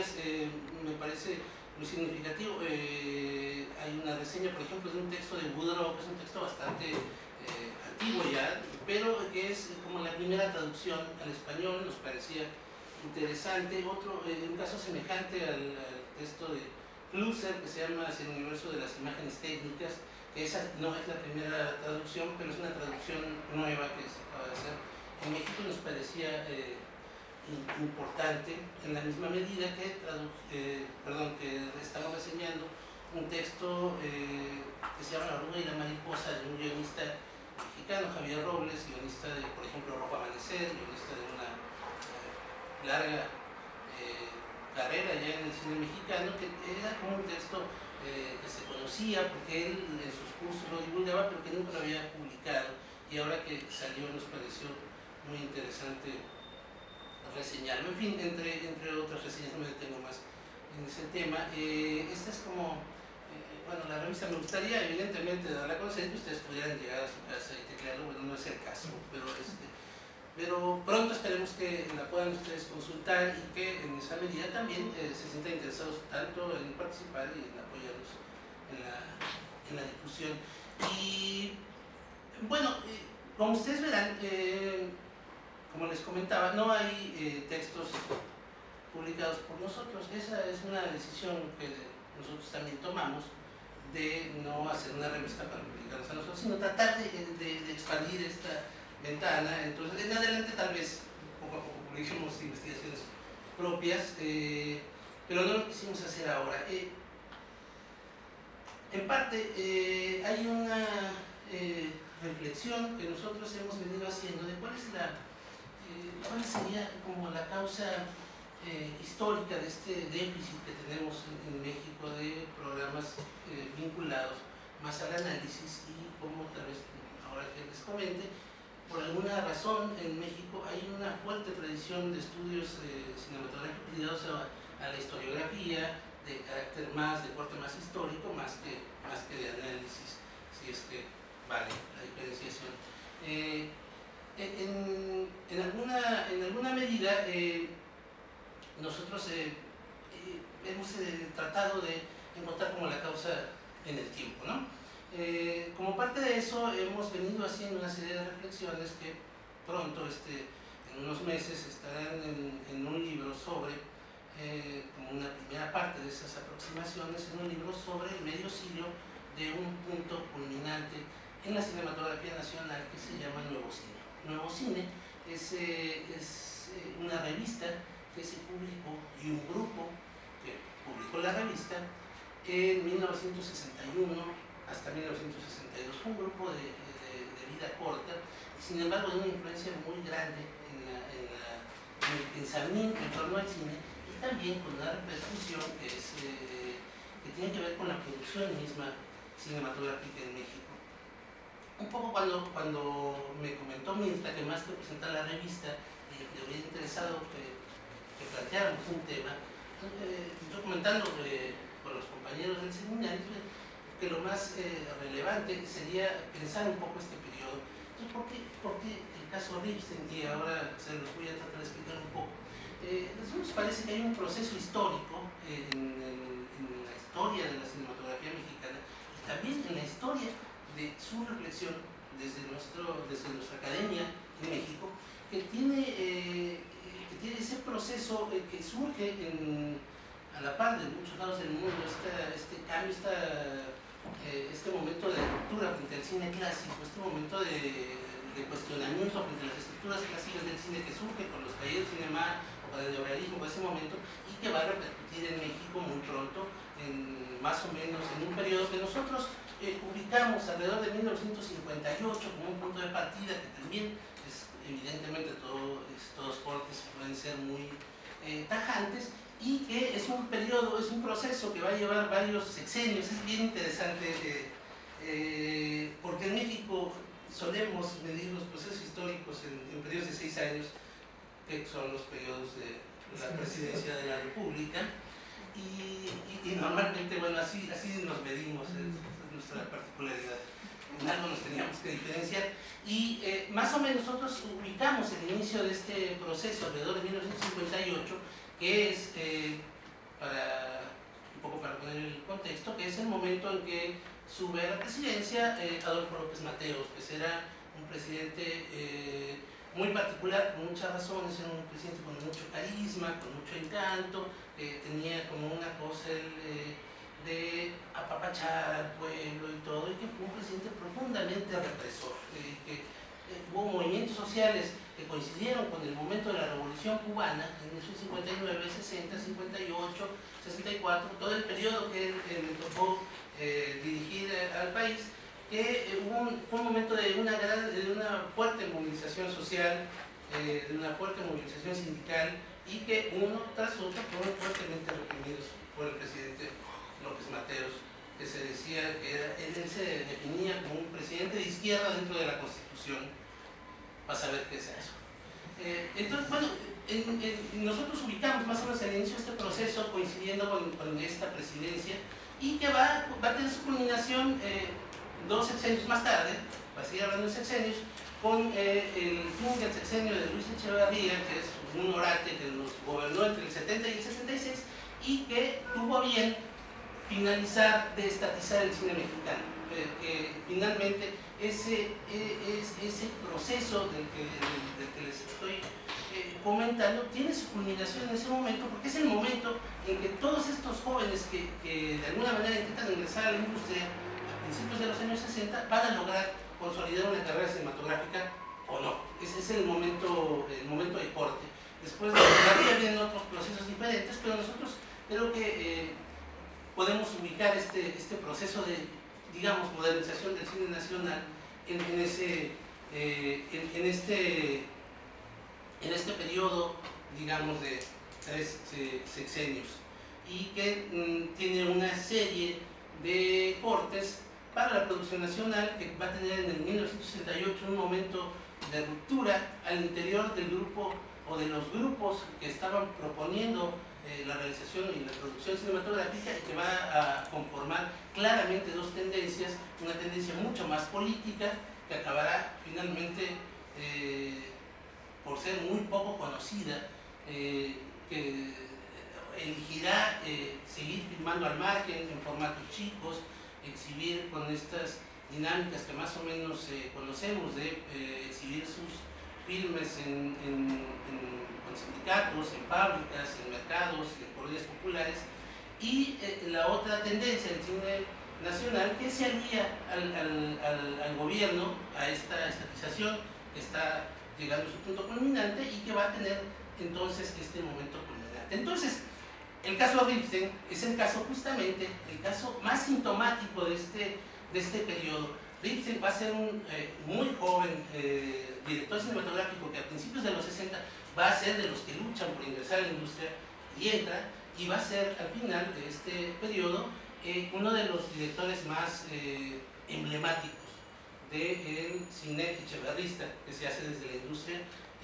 Me parece muy significativo. Hay una reseña, por ejemplo, de un texto de Woodrow, que es un texto bastante antiguo ya, pero que es como la primera traducción al español, nos parecía interesante. Otro, un caso semejante al texto de Flusser, que se llama Hacia el universo de las imágenes técnicas, que esa no es la primera traducción, pero es una traducción nueva que se acaba de hacer. En México nos parecía importante en la misma medida que, que estamos reseñando un texto que se llama La oruga y la mariposa, de un guionista mexicano, Javier Robles, guionista de, por ejemplo, Rojo Amanecer, guionista de una larga carrera ya en el cine mexicano, que era como un texto que se conocía porque él en sus cursos lo divulgaba, pero que nunca lo había publicado, y ahora que salió nos pareció muy interesante reseñarlo. En fin, entre otras reseñas, no me detengo más en ese tema. Esta es como, bueno, la revista me gustaría evidentemente darla a conocer, que ustedes pudieran llegar a su casa y teclearlo. Bueno, no es el caso, pero pronto esperemos que la puedan ustedes consultar y que en esa medida también se sientan interesados tanto en participar y en apoyarnos en la difusión. Y bueno, como ustedes verán, como les comentaba, no hay textos publicados por nosotros. Esa es una decisión que nosotros también tomamos, de no hacer una revista para publicarnos a nosotros, sino tratar de expandir esta ventana. Entonces, en adelante tal vez poco a poco publiquemos investigaciones propias, pero no lo quisimos hacer ahora. En parte, hay una reflexión que nosotros hemos venido haciendo de cuál sería como la causa histórica de este déficit que tenemos en México de programas vinculados más al análisis, y como tal vez ahora que les comente, por alguna razón en México hay una fuerte tradición de estudios cinematográficos ligados a la historiografía, de carácter más, de corte más histórico, más que de análisis, si es que vale la diferenciación. En alguna medida nosotros hemos tratado de encontrar como la causa en el tiempo, ¿no? Como parte de eso hemos venido haciendo una serie de reflexiones que pronto, en unos meses, estarán en un libro sobre, como una primera parte de esas aproximaciones, en un libro sobre el medio siglo de un punto culminante en la cinematografía nacional que se llama Nuevo Cine. Nuevo Cine es una revista que se publicó, y un grupo que publicó la revista en 1961 hasta 1962. Fue un grupo de vida corta, y sin embargo de una influencia muy grande en el pensamiento en torno al cine, y también con una repercusión que tiene que ver con la producción misma cinematográfica en México. Un poco cuando me comentó Mirta que más que presentar la revista le hubiera interesado que planteáramos un tema, yo comentando con los compañeros del seminario que lo más relevante sería pensar un poco este periodo. Entonces, ¿por qué el caso Ripstein? Y ahora se los voy a tratar de explicar un poco. Nos parece que hay un proceso histórico en la historia de la cinematografía mexicana, y también en la historia de su reflexión desde nuestra academia en México, que tiene ese proceso que surge a la par de muchos lados del mundo, este cambio, este momento de ruptura frente al cine clásico, este momento de cuestionamiento frente a las estructuras clásicas del cine que surge con los talleres de cinema o del neorrealismo por ese momento, y que va a repercutir en México muy pronto, más o menos en un periodo que nosotros ubicamos alrededor de 1958 como un punto de partida, que también es evidentemente todos cortes que pueden ser muy tajantes, y que es un periodo, es un proceso que va a llevar varios sexenios. Es bien interesante porque en México solemos medir los procesos históricos en periodos de 6 años, que son los periodos de la presidencia de la República, y normalmente, bueno, así nos medimos, es nuestra particularidad. En algo nos teníamos que diferenciar, y más o menos nosotros ubicamos el inicio de este proceso alrededor de 1958, que es contexto, que es el momento en que sube a la presidencia Adolfo López Mateos, pues era un presidente muy particular, por muchas razones, era un presidente con mucho carisma, con mucho encanto, tenía como una cosa de apapachar al pueblo y todo, y que fue un presidente profundamente represor, hubo movimientos sociales que coincidieron con el momento de la Revolución Cubana, en 1959, 60, 58, 64, todo el periodo que me tocó dirigir al país, que fue un momento de una fuerte movilización social, de una fuerte movilización sindical, y que uno tras otro fueron fuertemente reprimidos por el presidente López Mateos, que se decía que él se definía como un presidente de izquierda dentro de la Constitución. Vas a ver qué es eso. Entonces, bueno, nosotros ubicamos más o menos el inicio de este proceso coincidiendo con esta presidencia, y que va a tener su culminación 2 sexenios más tarde, va a seguir hablando de sexenios, con el fin del sexenio de Luis Echeverría, que es un orate que nos gobernó entre el 70 y el 76, y que tuvo a bien finalizar de estatizar el cine mexicano. Finalmente ese proceso del que les estoy comentando tiene su culminación en ese momento, porque es el momento en que todos estos jóvenes que de alguna manera intentan ingresar a la industria a principios de los años 60 van a lograr consolidar una carrera cinematográfica o no. Ese es el momento de corte. Después de la vida vienen otros procesos diferentes, pero nosotros creo que podemos ubicar este proceso de, digamos, modernización del cine nacional en este periodo, digamos, de 3 sexenios, y que tiene una serie de cortes para la producción nacional, que va a tener en el 1968 un momento de ruptura al interior del grupo o de los grupos que estaban proponiendo la realización y la producción cinematográfica, y que va a conformar claramente dos tendencias: una tendencia mucho más política, que acabará finalmente por ser muy poco conocida, que elegirá seguir filmando al margen, en formatos chicos, exhibir con estas dinámicas que más o menos conocemos, de exhibir sus filmes con sindicatos, en fábricas, en mercados, en colonias populares. Y la otra tendencia del cine nacional, que se alía al gobierno, a esta estatización que está llegando a su punto culminante, y que va a tener entonces este momento culminante. Entonces, el caso Ripstein es el caso, justamente, el caso más sintomático de este periodo. Ripstein va a ser un muy joven director cinematográfico, que a principios de los 60 va a ser de los que luchan por ingresar a la industria, y entra, y va a ser al final de este periodo uno de los directores más emblemáticos del cine echeverrista que se hace desde la industria,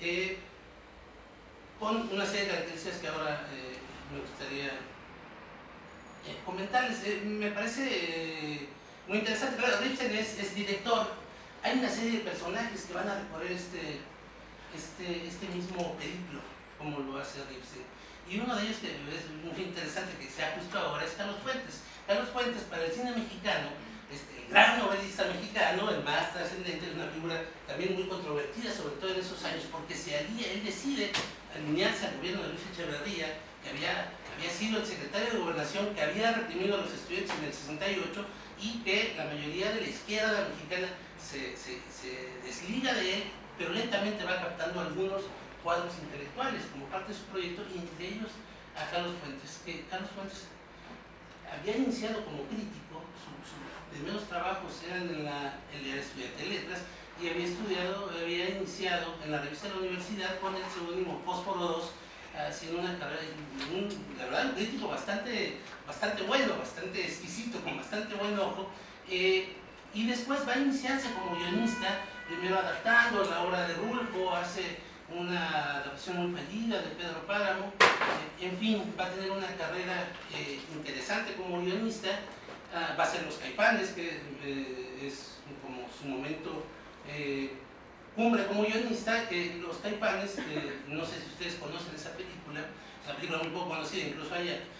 con una serie de características que ahora me gustaría comentarles. Me parece muy interesante. Claro, Ripstein es director. Hay una serie de personajes que van a recorrer este mismo periplo, como lo hace Ripstein. Y uno de ellos, que es muy interesante, que se ha justo ahora, es Carlos Fuentes. Carlos Fuentes, para el cine mexicano, el gran novelista mexicano, el más trascendente, es una figura también muy controvertida, sobre todo en esos años, porque él decide alinearse al gobierno de Luis Echeverría, que había sido el secretario de Gobernación, que había reprimido a los estudiantes en el 68, y que la mayoría de la izquierda mexicana se desliga de él, pero lentamente va captando algunos cuadros intelectuales como parte de su proyecto, y entre ellos a Carlos Fuentes, que Carlos Fuentes había iniciado como crítico. Sus primeros trabajos eran él era estudiante de letras, y había iniciado en la revista de la universidad con el seudónimo Fósforo 2, haciendo una carrera, la verdad, un crítico bastante bueno, bastante exquisito, con bastante buen ojo, y después va a iniciarse como guionista, primero adaptando la obra de Rulfo, hace una adaptación muy fallida de Pedro Páramo, en fin, va a tener una carrera interesante como guionista. Va a ser Los Caifanes, que es como su momento cumbre como guionista. Los Caifanes, no sé si ustedes conocen esa película, es una película muy poco conocida, incluso hay